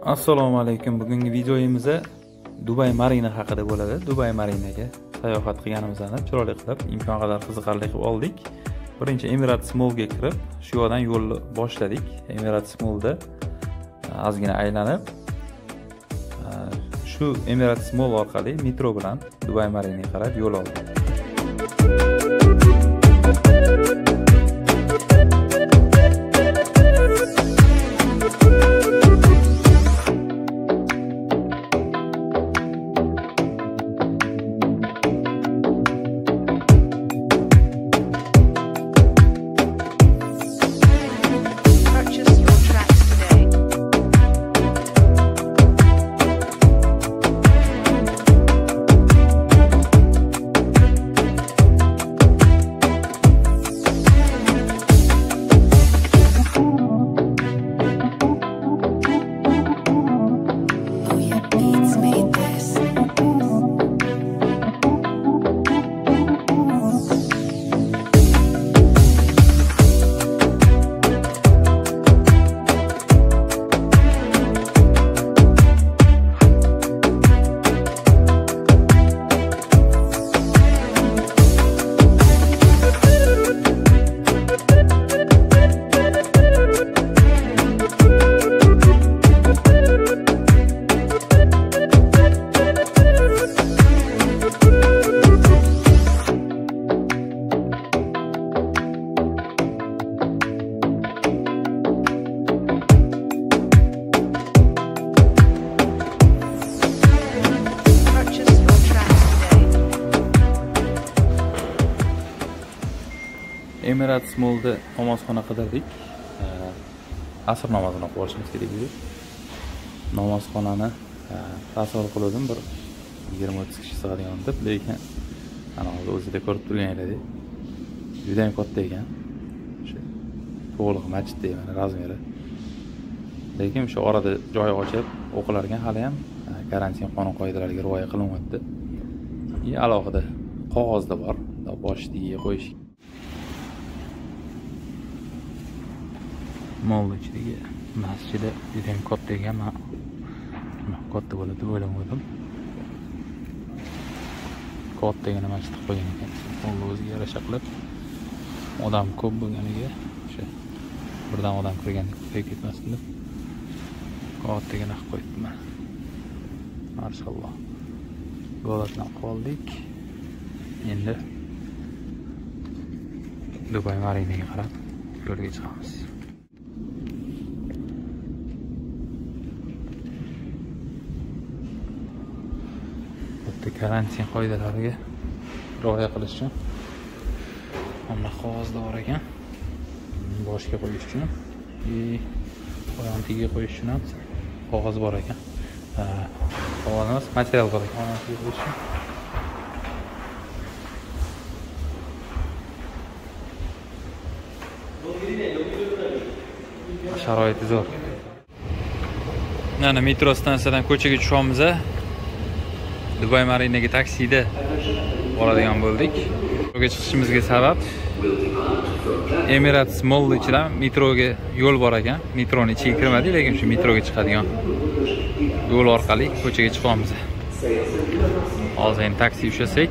Assalomu alaykum. Bugungi videoyimizda Dubai Marina haqida bo'ladi. Dubai Marinaga sayohat qilganimizni chiroyli qilib, imkon qadar qiziqarli qilib oldik. Birinchi Emirates Mallga kirib, shu yo'ldan yo'lni boshladik. Emirates Mallda ozgina aylanib, shu Emirates Mall orqali metro bilan Dubai Marinaga qarab yo'l oldik. Emirates Mallda namozxona qidirdik. Asr namozini o'qib olishimiz kerak edi. Namozxonani tasavvur qildim, bir 20-30 kishi sig'adigan deb, lekin ana hozir o'zida ko'rib turganingizdek, juda ham katta ekan. O'sha to'liq masjiddek mana razmeri. Lekin o'sha orada joy ochib o'qilar ekan, hali ham karantin qonun-qoidalariga rioya qilinmayapti. Alohida qog'ozda bor, boshligiga qo'yish. Mall ichidagi masjidi juda ham katta ekan, men katta bo'ladi deb o'ylamadim. Kattagina masjid qo'ygan ekan. Mall o'ziga yarasha qilib, odam ko'p bo'lganiga o'sha birdan odam kirgandek qo'yib ketmasin deb kattagina qilib qo'yibman. Maşalloh. Yo'ldan qoldik. Endi Dubai Marinaga qarab yo'lga chiqamiz. Karantin qoidalariga rioya qilish uchun mana qog'ozda bor ekan. Boshga qo'yish uchun, oyoqtiga qo'yish uchun ham qog'oz bor ekan. Qog'oz emas, material bor ekan. Oyoqtiga qo'yish uchun. Sharoiti zo'r. Mana metro stansiyadan ko'chaga tushamiz. Dubai Marinaga taksida boradigan bo'ldik. Metroga chiqishimizga sabab Emirates Mall ichidan metroga yo'l bor ekan. Metroning ichiga kirmadik, lekin shu metroga chiqadigan yo'l orqali ko'chaga chiqamiz. Hozir endi taksi ushlasak,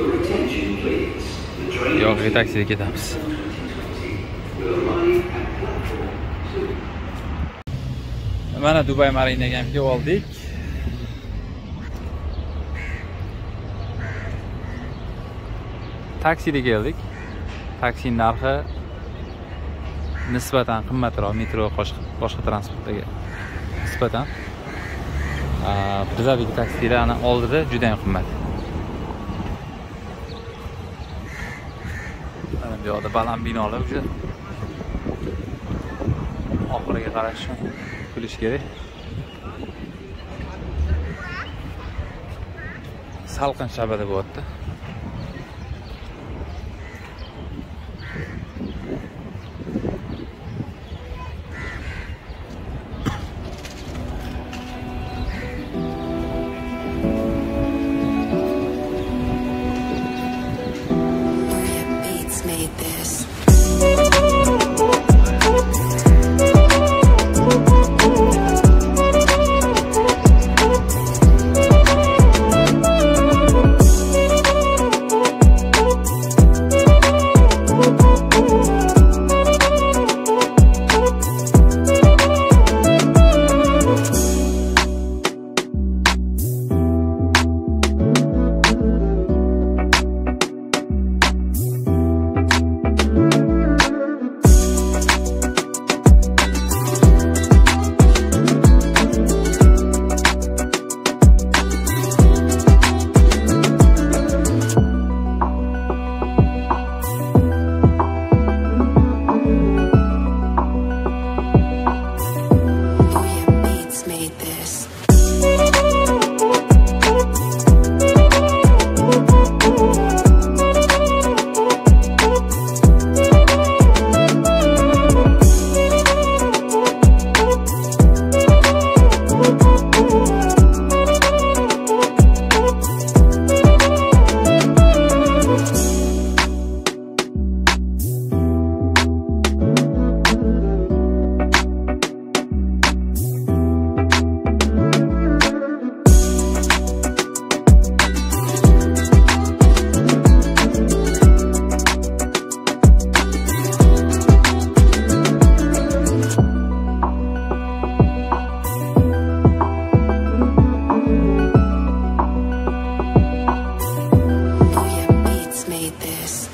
yo'qki taksida ketamiz. Mana Dubai Marinaga ham kelib oldik. Taksida keldik. Taksining narxi nisbatan qimmatroq metro boshqa transportga nisbatan. Bizdagi taksilarning oldida juda ham qimmat. Mana bu yerda baland binolar juda oxiriga qarash kulish kerak. Salqin shabada bo'lyapti. need this.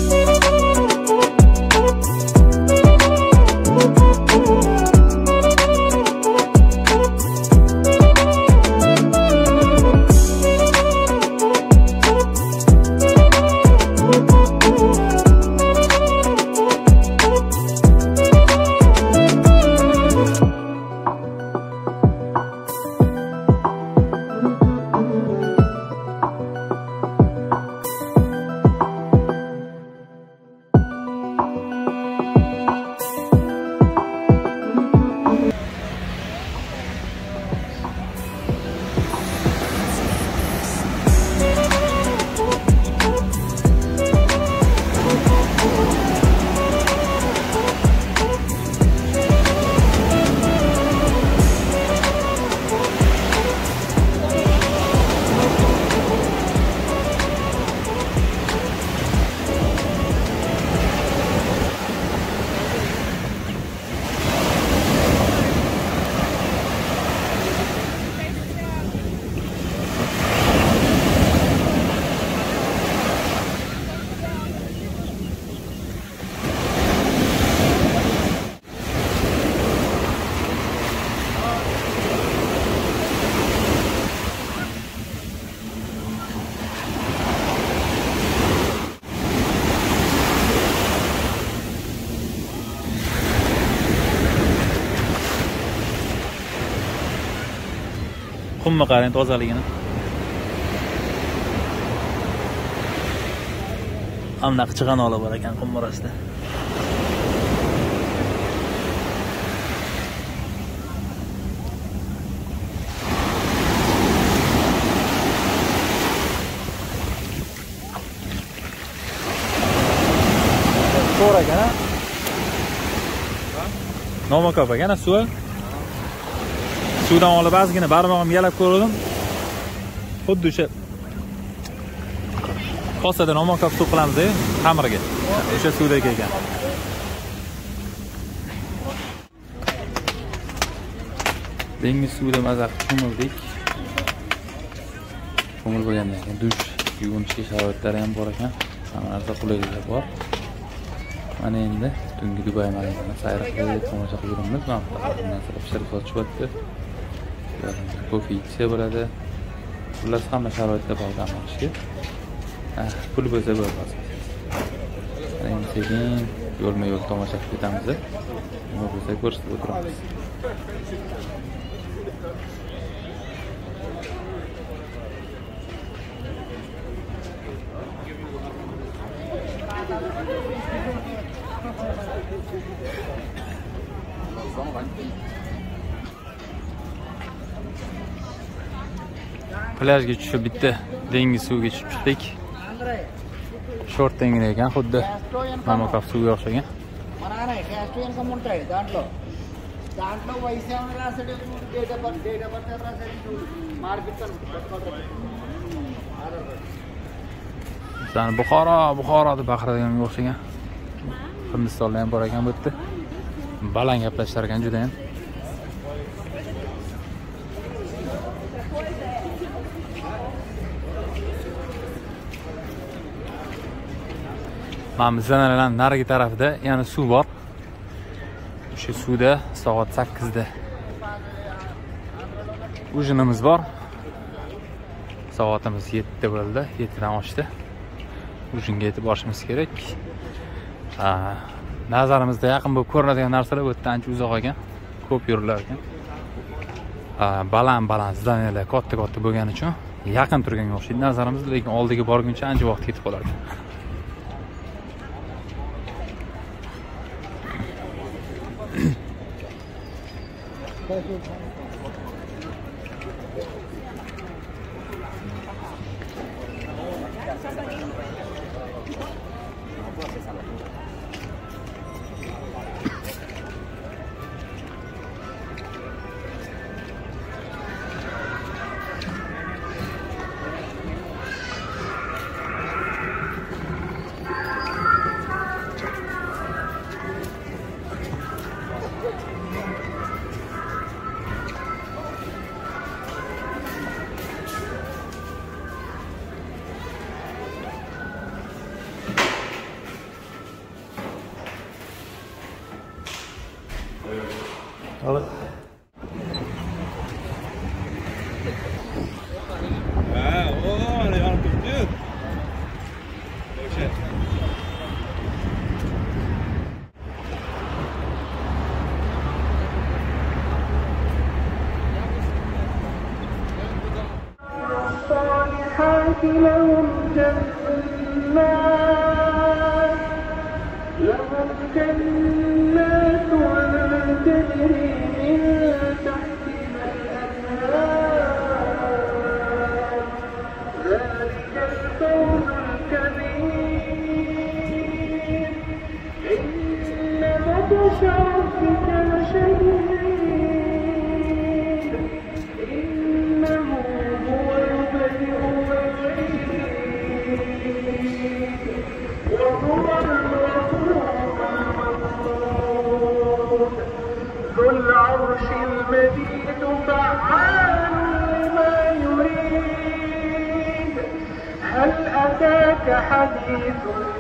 Qumni qarang tozaligini. Anaqa chig'anoqlar bor ekan qum orasida. To'g'ri ekan-a? Nima ko'p ekan suv? Suvdan olib ozgina barmog'imni yalab ko'rdim. Xuddi o'sha posada nomakop suv qilamiz-ku, xamirga. O'sha suvdagi ekan. Dengiz suvida maza qildik. Ko'ngil bo'lgandan keyin dush, yuvinishga sharoitlari ham bor ekan. Hamma narsa qulayliklar bor. Mana endi tungi Dubay maydonida sayr qilib, tomosha qilib yuramiz. Bundan sonra pishirib sotishyapti. Kofe ichsa bo'ladi. Xullas hamma sharoitda bor dam olishga. Pul bo'lsa bo'ladi. Endi sekin yo'lma-yo'l tomosha qilib ketamiz. Nima bo'lsa ko'rsatib o'tiramiz. Plyajga tushib bitta dengiz suviga tushib chiqdik. Short tengina ekan, xuddi Mamakaf suviga o'xshagan. Mana qara, cash income ఉంటాయి దాంట్లో. దాంట్లో వయసు ఏమైనా రాసాడు, date of birth రాసాడు, మార్పిస్తాను పెట్టుకోవాలి. Bizani Buxoro deb baqiradiganga o'xshagan. Hindistonda ham bor ekan bu yerda. Baland gaplashar ekan juda ham. Mana bizdan narigi tarafda yana suv bor. O'sha suvda soat 8 da ujinimiz bor. Soatimiz 7 bo'ldi, 7 dan oshdi. Ujinga yetib borishimiz kerak. Nazarimizda yaqin bo'lib ko'rinadigan narsalar bu yerda ancha uzoq ekan. Ko'p yurilar ekan. Baland zdaniylar katta bo'lgani uchun yaqin turganga o'xshaydi nazarimizda, lekin oldiga borguncha ancha vaqt ketib qolar ekan. Hadi. Ne yaptın? لهم جنات تجري من تحتها الأنهار ذلك الفوز الكبير إن بطش ربك لشديد إنه هو يبدئ ويعيد وهو ذو العرش المجيد فعال لما يريد هل أتاك حديث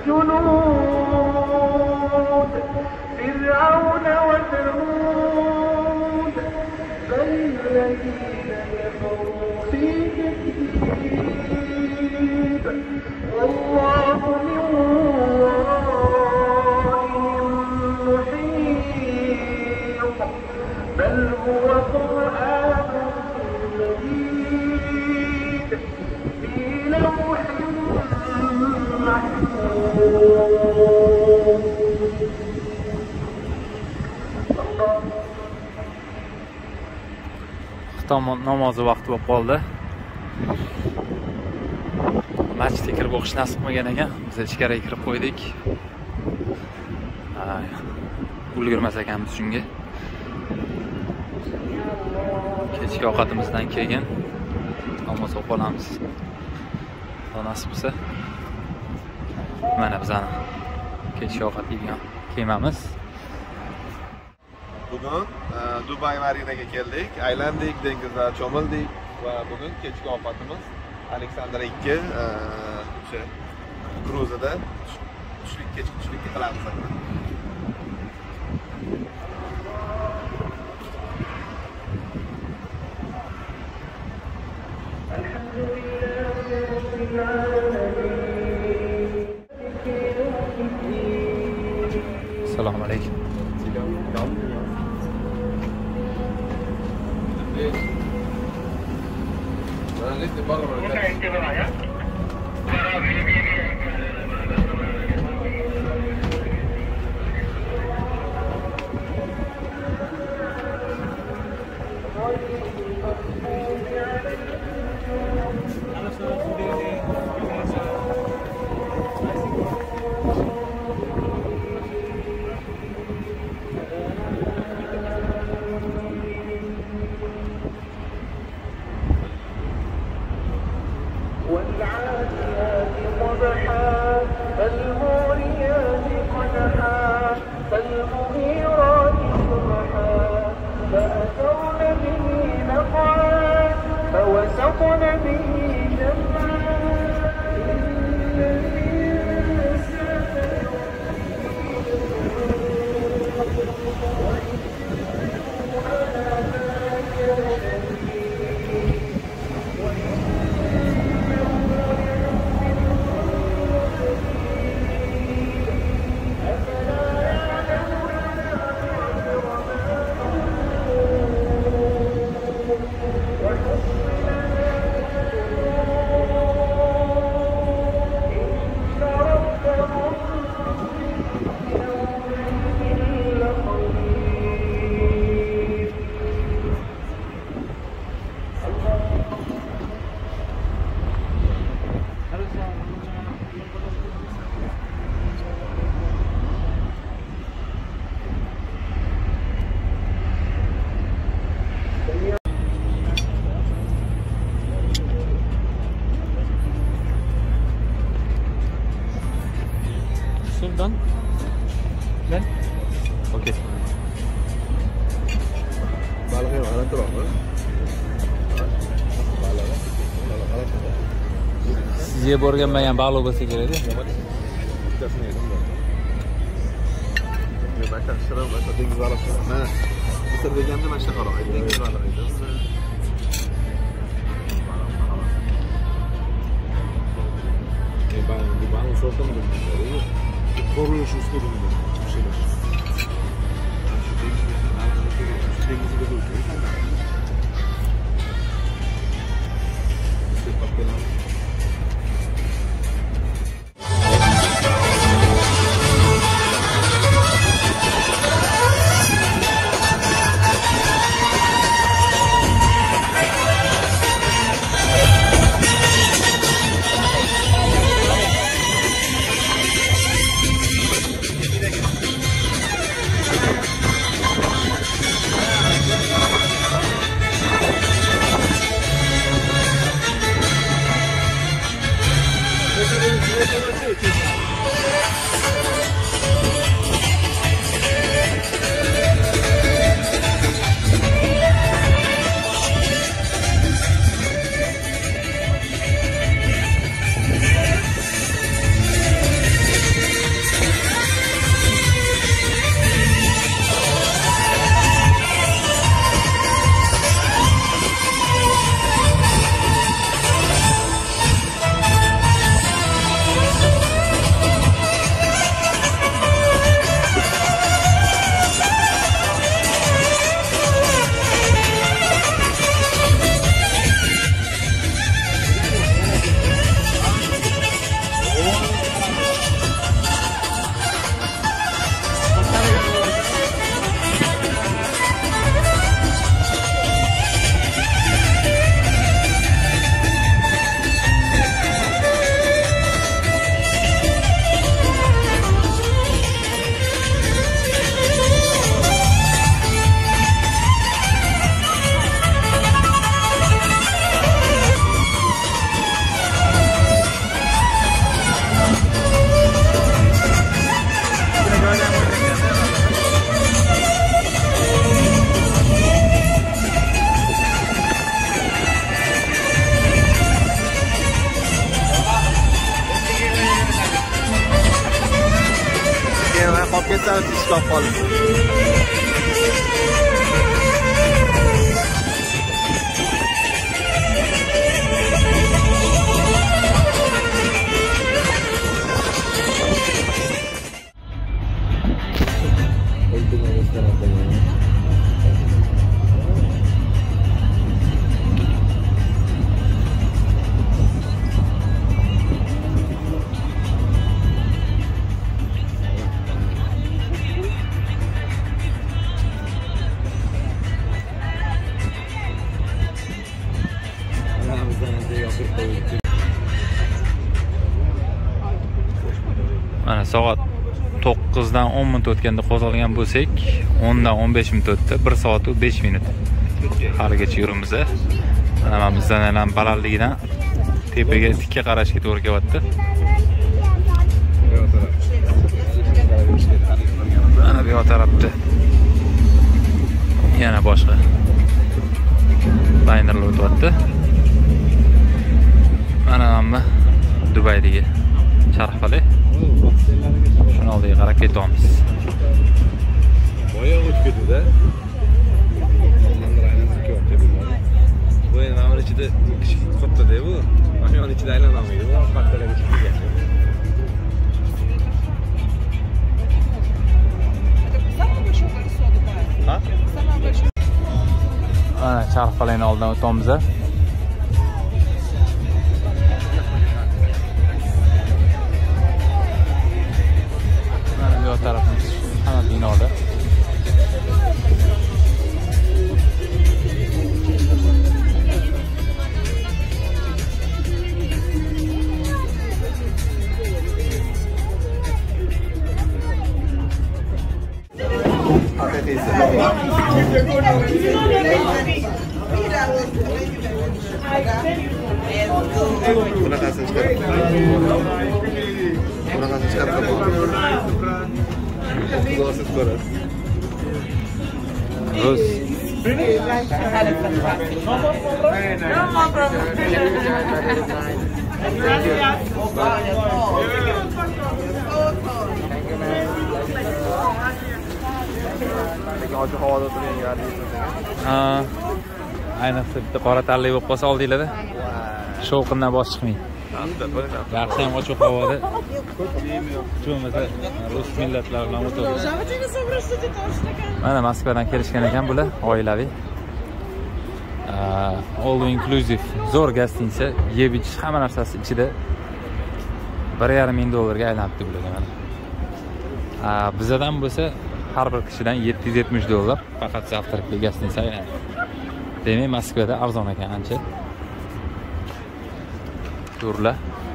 الجنود فرعون وثمود بل الذين كفروا في تكذيب والله من ورائهم محيط بل هو قرآن مجيد في لوح محفوظ. Xufton namozi vaqti bo'lib qoldi. Masjidga kirib o'qish nasib qilmagan ekan. Biz ichkariga kirib qo'ydik. Ulgurmas ekanmiz shunga. Kechki ovqatimizdan keyin namoz o'qib olamiz. Xudo nasib qilsa. Mana bizani kechki ovqat yeydigan kemamiz. Bugun Dubay marinaga keldik, aylandik, dengizda cho'mildik va bugun kechki ovqatimiz Aleksandr 2 o'sha kruzida kechki tushlikka qilamiz. Assalomu alaykum. والعاديات ضبحا فالموريات قدحا فالمغيرات صبحا فأثرن به نقعا فوسطن به جمعا إن الإنسان Done? Done? Okay. Siz yeb o'rganmagan baliq bo'lsa kerak-da. Dengiz baliqi. Misr deganda mana shunaqa qarang, dengiz balig'i edi. Bu balık sortum da bilmiyorum. Koruyorsun üstüne bilmiyorum. Bir şeyler. Şu dengizi de koyuyor. İşte patlayan. Paketler iştah falan. Mana soat 9dan 10 minut o'tganda qo'zg'algan bo'lsak, 10dan 15 minut o'tdi. 1 soat va 5 minut. Haligacha yurimiz. Mana bizdan ham balandligidan tepaga tikka qarashga to'g'ri kelyapti. Mana bu yoq tarafda yana boshqa laynerlar o'tyapti. Mana hamma Dubaydagi charxpalak. Shuni oldiga qarab ketamiz. Boya o'tib ketdi-da. Manlar aylanib ketdi bu. Bu endi mana ichida katta-da bu. Mana yo'q ichida aylanolmaydi. Bu paxtalarga chiqib ketgan. Ha? Mana charxpalakning oldidan o'tamiz. Bu tarafimiz hamma binoda. Bunaqasini chiqarib. Bunaqasini chiqarib qo'ying. Xudosiz ko'rasiz. Rus. ochiq havoda o'tirgan gari yetmasangiz. Ha. Ayniqsa bitta qora tanli bo'lib qolsa oldinglarda. Shovqindan bosh chiqmaydi. Yaxshi ham ochiq havoda. Bo'lmasa rus millatlar bilan o'tiradi. Mana Moskvadan kelishgan ekan bular, oilaviy. All inclusive zo'r gostinitsa, yeb ichish hamma narsasi ichida $1,500 aylanibdi bularga mana. Bizadan bo'lsa har bir kishidan $770 faqat завтракli gostinitsa aylanadi. Demak, Moskvada arzon ekan ancha. Turlar.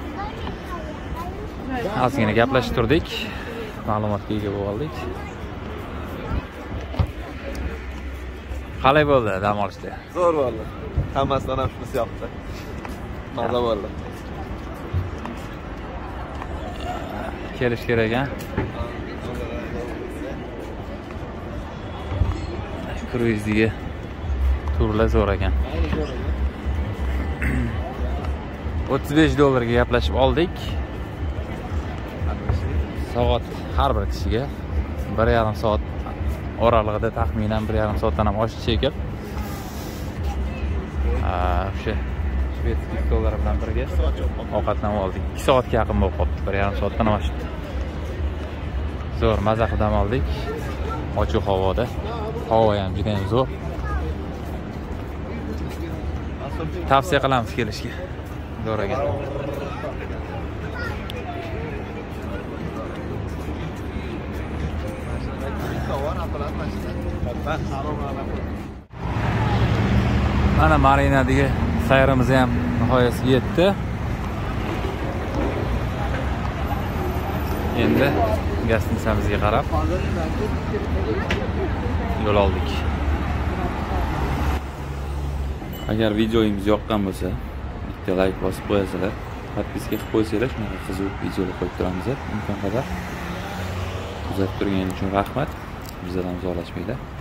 Ozgina gaplashib turdik. Ma'lumotga ega bo'lib oldik. Qalay bo'ldi dam olishda? Zo'r bo'ldi. Hammasidan ham shunisi yoqdi. Maza bo'ldi. Kelish kerak ekan. Kruizga turlar zo'r ekan. $35 ga gaplashib oldik. Soat har bir kishiga 1,5 soat oralig'ida taxminan 1,5 soatdan ham oshiq ekan. O'sha shvedskiy stollar bilan birga ovqatlanib oldik. 2 soatga yaqin bo'lib qoldi. 1,5 soatdan ham oshdi. Zo'r maza qilib dam oldik. Ochiq havoda. Havo ham juda ham zo'r. Tavsiya qilamiz kelishga. Zo'r ekan. Mana marinadagi sayrimiz ham nihoyasiga yetdi. Endi gostinitsamizga qarab yo'l oldik. Agar videoyimiz yoqqan bo'lsa, bitta like bosib qo'yasizlar, podpiska qilib qo'ysanglar, shunaqa qiziq videolar qo'yib turamiz. Imkon qadar kuzatib turganingiz uchun rahmat. Bizdan uzoqlashmanglar.